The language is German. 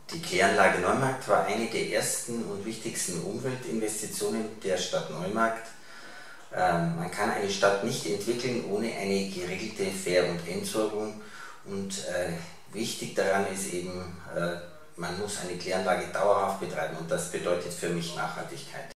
Die Kläranlage Neumarkt war eine der ersten und wichtigsten Umweltinvestitionen der Stadt Neumarkt. Man kann eine Stadt nicht entwickeln ohne eine geregelte Fähr- und Entsorgung, und wichtig daran ist eben, man muss eine Kläranlage dauerhaft betreiben, und das bedeutet für mich Nachhaltigkeit.